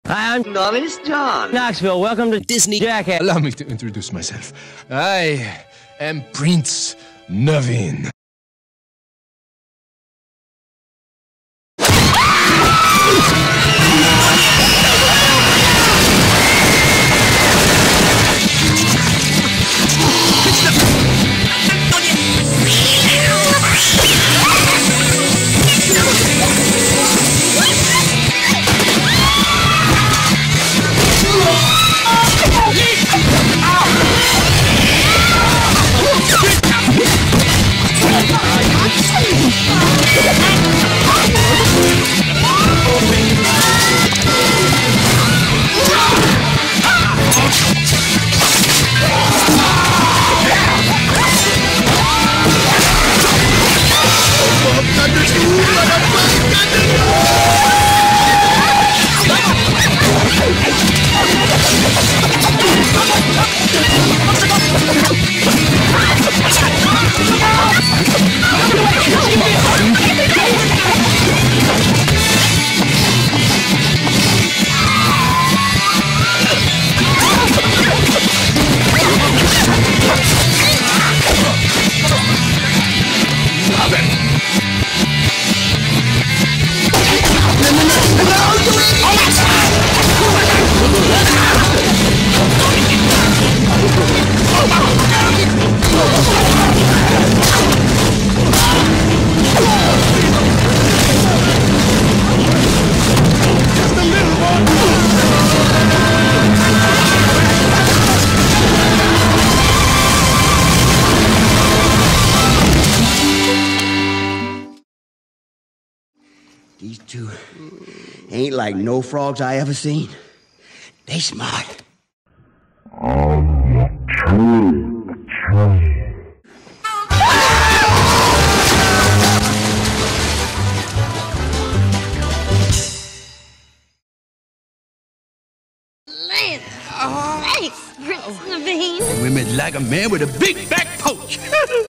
Hi, I'm Honest John. Knoxville. Welcome to Disney Jackass. Allow me to introduce myself. I am Prince Naveen. These two ain't like no frogs I ever seen. They smart. Man, thanks, Prince Naveen. Women like a man with a big back porch.